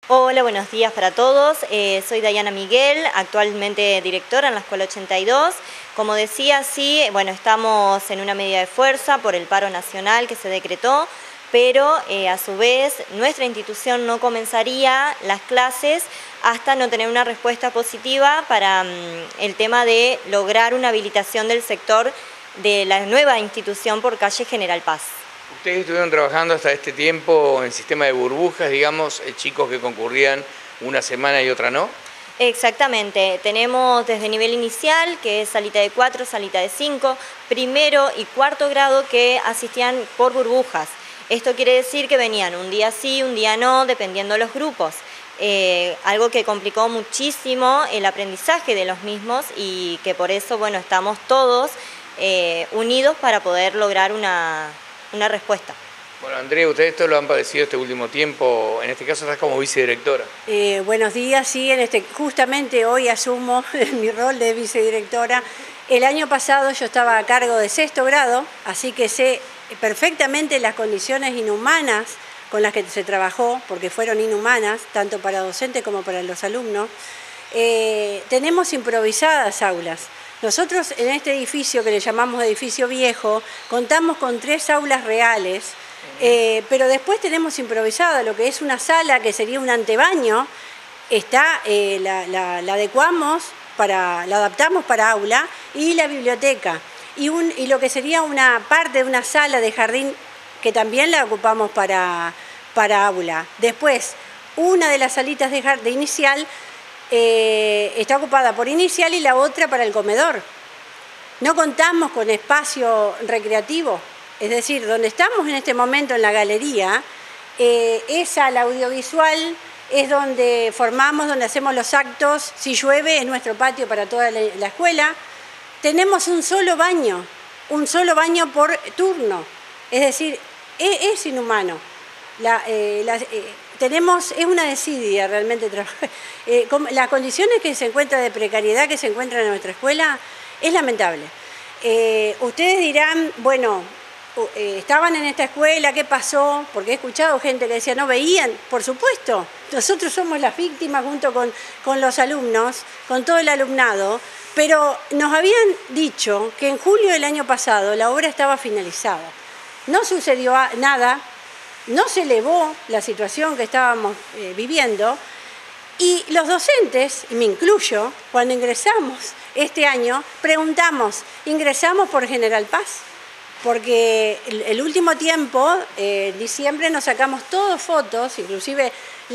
Hola, buenos días para todos. Soy Dayana Miguel, actualmente directora en la Escuela 82. Como decía, sí, bueno, estamos en una medida de fuerza por el paro nacional que se decretó, pero a su vez nuestra institución no comenzaría las clases hasta no tener una respuesta positiva para el tema de lograr una habilitación del sector de la nueva institución por calle General Paz. Ustedes estuvieron trabajando hasta este tiempo en sistema de burbujas, digamos, chicos que concurrían una semana y otra no. Exactamente, tenemos desde nivel inicial, que es salita de 4, salita de 5, primero y cuarto grado que asistían por burbujas. Esto quiere decir que venían un día sí, un día no, dependiendo de los grupos. Algo que complicó muchísimo el aprendizaje de los mismos y que por eso, bueno, estamos todos unidos para poder lograr una respuesta. Bueno, Andrea, ustedes esto lo han padecido este último tiempo, en este caso estás como vicedirectora. Buenos días, sí, justamente hoy asumo mi rol de vicedirectora. El año pasado yo estaba a cargo de sexto grado, así que sé perfectamente las condiciones inhumanas con las que se trabajó, porque fueron inhumanas, tanto para docentes como para los alumnos. Tenemos improvisadas aulas. Nosotros en este edificio, que le llamamos edificio viejo, contamos con 3 aulas reales, pero después tenemos improvisada lo que es una sala que sería un antebaño, la adecuamos, la adaptamos para aula, y la biblioteca, y lo que sería una parte de una sala de jardín que también la ocupamos para aula. Después, una de las salitas de inicial está ocupada por inicial y la otra para el comedor. No contamos con espacio recreativo, es decir, donde estamos en este momento en la galería, esa, la audiovisual, es donde formamos, donde hacemos los actos. Si llueve, es nuestro patio para toda la escuela. Tenemos un solo baño por turno, es decir, es inhumano. Es una desidia realmente trabajar. Las condiciones que se encuentran de precariedad que se encuentran en nuestra escuela es lamentable. Ustedes dirán, bueno, estaban en esta escuela, ¿qué pasó? Porque he escuchado gente que decía, no veían. Por supuesto, nosotros somos las víctimas junto con los alumnos, con todo el alumnado, pero nos habían dicho que en julio del año pasado la obra estaba finalizada. No sucedió nada. No se elevó la situación que estábamos viviendo, y los docentes, y me incluyo, cuando ingresamos este año, preguntamos, ¿ingresamos por General Paz? Porque el último tiempo, en diciembre, nos sacamos todas fotos, inclusive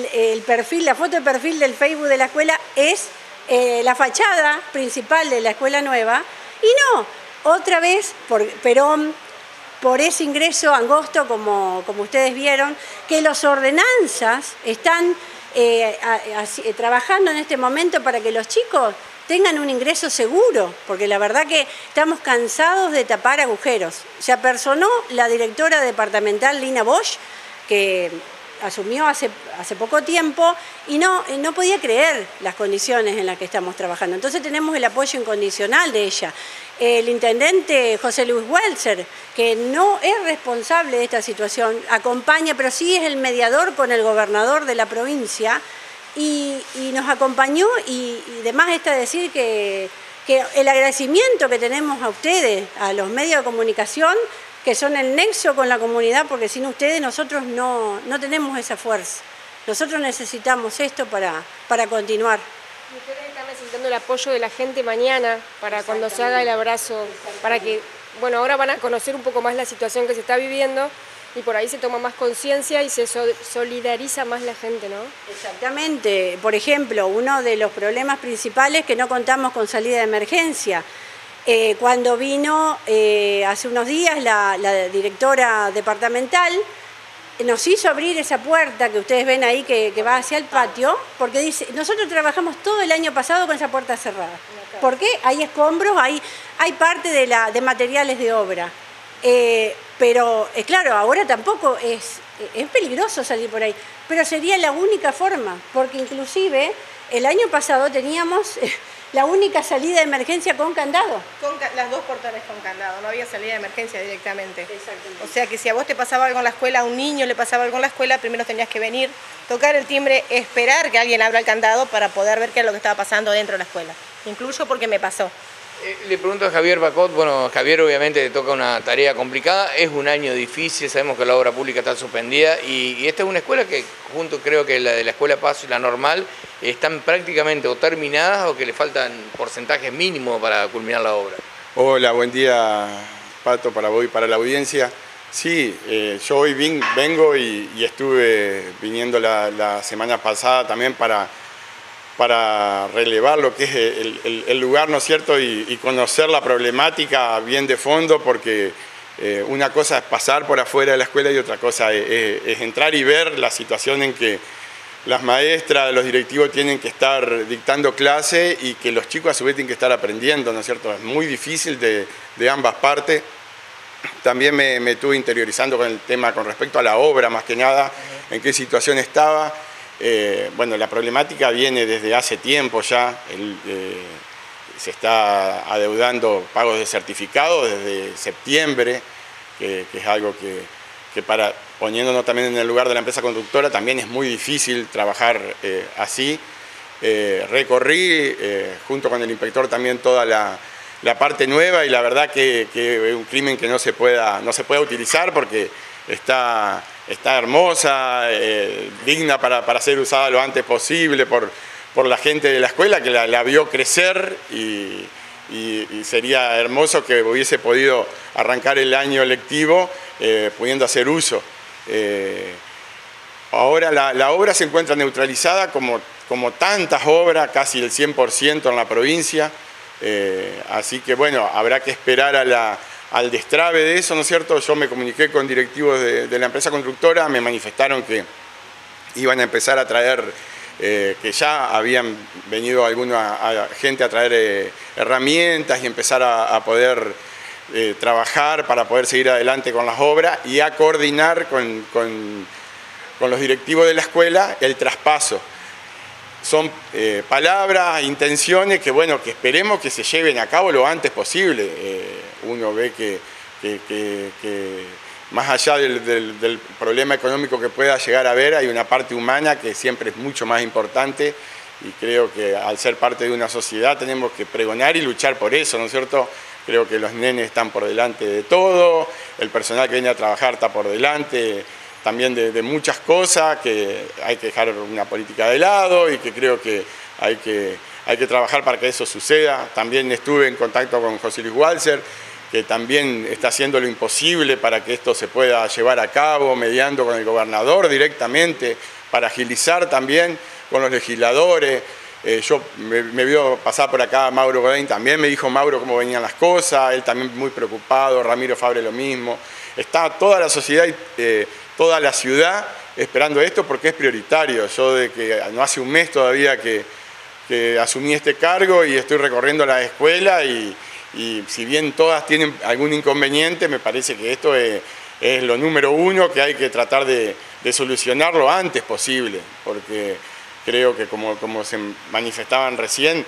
la foto de perfil del Facebook de la escuela es la fachada principal de la escuela nueva, y no, otra vez por Perón, por ese ingreso angosto, como ustedes vieron, que los ordenanzas están trabajando en este momento para que los chicos tengan un ingreso seguro, porque la verdad que estamos cansados de tapar agujeros. Se apersonó la directora departamental Lina Bosch, que asumió hace poco tiempo, y no podía creer las condiciones en las que estamos trabajando. Entonces tenemos el apoyo incondicional de ella. El intendente José Luis Welser, que no es responsable de esta situación, acompaña, pero sí es el mediador con el gobernador de la provincia, y nos acompañó, y además está decir que el agradecimiento que tenemos a ustedes, a los medios de comunicación, que son el nexo con la comunidad, porque sin ustedes nosotros no tenemos esa fuerza. Nosotros necesitamos esto para continuar. Y ustedes están necesitando el apoyo de la gente mañana para cuando se haga el abrazo, para que, bueno, ahora van a conocer un poco más la situación que se está viviendo y por ahí se toma más conciencia y se solidariza más la gente, ¿no? Exactamente. Por ejemplo, uno de los problemas principales es que no contamos con salida de emergencia. Cuando vino hace unos días la directora departamental, nos hizo abrir esa puerta que ustedes ven ahí que va hacia el patio, porque dice, nosotros trabajamos todo el año pasado con esa puerta cerrada. ¿Por qué? Hay escombros, hay parte de materiales de obra. Pero claro, ahora tampoco es peligroso salir por ahí, pero sería la única forma, porque inclusive el año pasado teníamos la única salida de emergencia con candado. Las dos portones con candado, no había salida de emergencia directamente. Exactamente. O sea que si a vos te pasaba algo en la escuela, a un niño le pasaba algo en la escuela, primero tenías que venir, tocar el timbre, esperar que alguien abra el candado para poder ver qué es lo que estaba pasando dentro de la escuela. Incluso porque me pasó. Le pregunto a Javier Bacot, bueno, Javier obviamente le toca una tarea complicada, es un año difícil, sabemos que la obra pública está suspendida y esta es una escuela que junto creo que la de la Escuela Paso y la normal están prácticamente o terminadas o que le faltan porcentajes mínimos para culminar la obra. Hola, buen día Pato, para vos y para la audiencia. Sí, yo hoy vengo y estuve viniendo la semana pasada también para relevar lo que es el lugar, ¿no es cierto? Y conocer la problemática bien de fondo, porque una cosa es pasar por afuera de la escuela y otra cosa es entrar y ver la situación en que las maestras, los directivos tienen que estar dictando clase y que los chicos a su vez tienen que estar aprendiendo, ¿no es cierto? Es muy difícil de ambas partes. También me estuve interiorizando con el tema con respecto a la obra, más que nada, en qué situación estaba. Bueno, la problemática viene desde hace tiempo ya, se está adeudando pagos de certificados desde septiembre, que es algo que poniéndonos también en el lugar de la empresa constructora también es muy difícil trabajar así. Recorrí junto con el inspector también toda la parte nueva y la verdad que es un crimen que no se pueda utilizar porque está hermosa, digna para ser usada lo antes posible por la gente de la escuela que la vio crecer y sería hermoso que hubiese podido arrancar el año lectivo pudiendo hacer uso. Ahora la obra se encuentra neutralizada como tantas obras, casi el 100% en la provincia, así que bueno, habrá que esperar al destrabe de eso, ¿no es cierto? Yo me comuniqué con directivos de la empresa constructora, me manifestaron que iban a empezar a traer, que ya habían venido alguna gente a traer herramientas y empezar a poder trabajar para poder seguir adelante con las obras y a coordinar con los directivos de la escuela el traspaso. Son palabras, intenciones que, bueno, que esperemos que se lleven a cabo lo antes posible. Uno ve que más allá del problema económico que pueda llegar a haber, hay una parte humana que siempre es mucho más importante y creo que al ser parte de una sociedad tenemos que pregonar y luchar por eso, ¿no es cierto? Creo que los nenes están por delante de todo, el personal que viene a trabajar está por delante también de muchas cosas, que hay que dejar una política de lado y que creo que hay que trabajar para que eso suceda. También estuve en contacto con José Luis Walser, que también está haciendo lo imposible para que esto se pueda llevar a cabo, mediando con el gobernador directamente, para agilizar también con los legisladores. Yo me vio pasar por acá Mauro Godín, también me dijo Mauro cómo venían las cosas, él también muy preocupado, Ramiro Fabre lo mismo. Está toda la sociedad y toda la ciudad esperando esto porque es prioritario. Yo de que no hace un mes todavía que asumí este cargo y estoy recorriendo la escuela y si bien todas tienen algún inconveniente, me parece que esto es lo número uno que hay que tratar de solucionar lo antes posible, porque creo que como se manifestaban recién,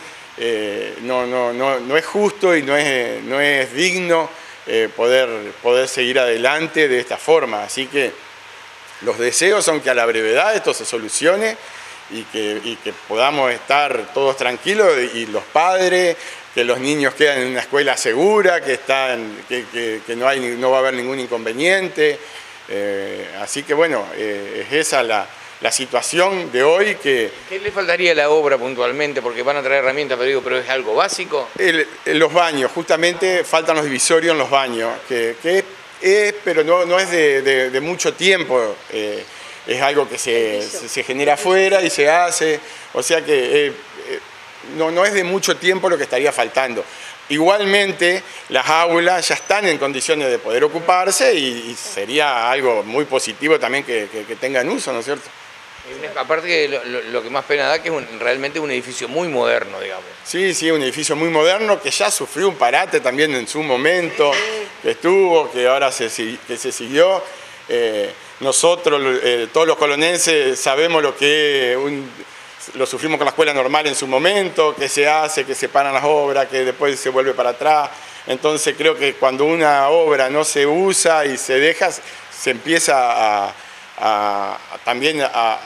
no es justo y no es digno poder seguir adelante de esta forma. Así que los deseos son que a la brevedad esto se solucione y que podamos estar todos tranquilos y los padres, que los niños quedan en una escuela segura, que no va a haber ningún inconveniente. Así que bueno, es esa la situación de hoy. ¿Qué le faltaría a la obra puntualmente? Porque van a traer herramientas, pero ¿es algo básico? Los baños, justamente faltan los divisorios en los baños, pero no es de mucho tiempo. Es algo que se genera afuera y se hace, o sea que no es de mucho tiempo lo que estaría faltando. Igualmente, las aulas ya están en condiciones de poder ocuparse y sería algo muy positivo también que tengan uso, ¿no es cierto? Aparte que lo que más pena da que es realmente un edificio muy moderno, digamos. Sí, un edificio muy moderno que ya sufrió un parate también en su momento, que estuvo, que ahora se siguió. Nosotros, todos los colonenses, sabemos lo que es lo sufrimos con la escuela normal en su momento, que se hace, que se paran las obras, que después se vuelve para atrás. Entonces creo que cuando una obra no se usa y se deja, se empieza también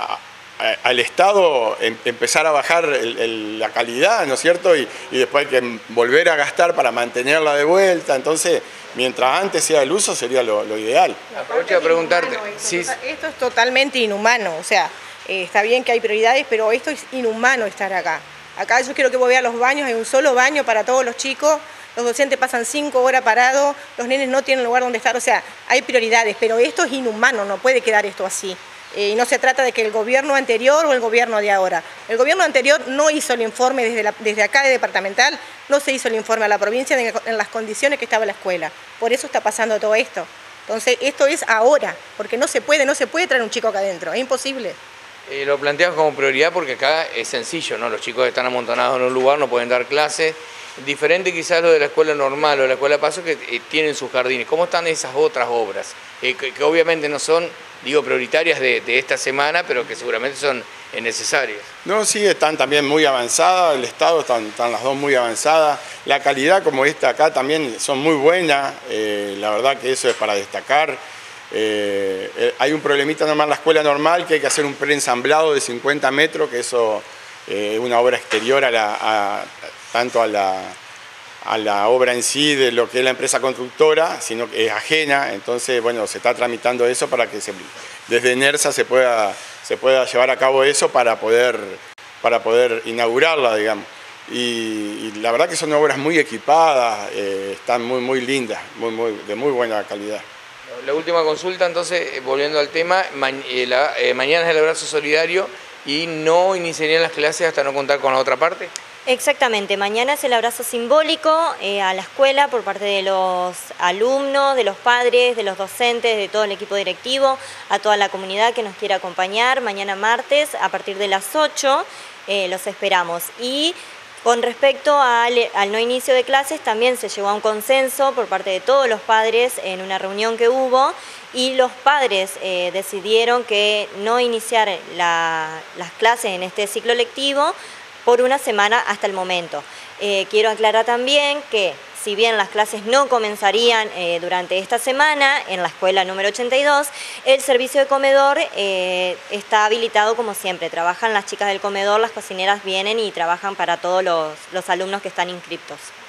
al Estado empezar a bajar la calidad, ¿no es cierto? Y después hay que volver a gastar para mantenerla de vuelta. Entonces, mientras antes sea el uso, sería lo ideal. Aprovecho a preguntarte. Esto es totalmente inhumano, o sea, está bien que hay prioridades, pero esto es inhumano estar acá. Acá yo quiero que vos veas los baños, hay un solo baño para todos los chicos, los docentes pasan 5 horas parados, los nenes no tienen lugar donde estar, o sea, hay prioridades, pero esto es inhumano, no puede quedar esto así. Y no se trata de que el gobierno anterior o el gobierno de ahora. El gobierno anterior no hizo el informe desde acá de departamental, no se hizo el informe a la provincia en las condiciones que estaba la escuela. Por eso está pasando todo esto. Entonces, esto es ahora, porque no se puede traer un chico acá adentro, es imposible. Lo planteamos como prioridad porque acá es sencillo, ¿no? Los chicos están amontonados en un lugar, no pueden dar clases. Diferente quizás lo de la escuela normal o de la escuela Paso que tienen sus jardines. ¿Cómo están esas otras obras? Que obviamente no son, digo, prioritarias de esta semana, pero que seguramente son necesarias. No, sí, están también muy avanzadas, el Estado están las dos muy avanzadas. La calidad como esta acá también son muy buenas, la verdad que eso es para destacar. Hay un problemita nomás en la escuela normal que hay que hacer un preensamblado de 50 metros, que eso es una obra exterior tanto a la obra en sí de lo que es la empresa constructora, sino que es ajena. Entonces, bueno, se está tramitando eso para que desde NERSA se pueda llevar a cabo eso para poder inaugurarla, digamos. Y la verdad que son obras muy equipadas, están muy lindas, de muy buena calidad. La última consulta, entonces, volviendo al tema, mañana es el abrazo solidario y no iniciarían las clases hasta no contar con la otra parte. Exactamente, mañana es el abrazo simbólico a la escuela por parte de los alumnos, de los padres, de los docentes, de todo el equipo directivo, a toda la comunidad que nos quiera acompañar. Mañana martes, a partir de las 8, los esperamos. Y con respecto al no inicio de clases, también se llegó a un consenso por parte de todos los padres en una reunión que hubo, y los padres decidieron que no iniciar las clases en este ciclo lectivo por una semana hasta el momento. Quiero aclarar también que si bien las clases no comenzarían durante esta semana en la escuela número 82, el servicio de comedor está habilitado como siempre. Trabajan las chicas del comedor, las cocineras vienen y trabajan para todos los alumnos que están inscriptos.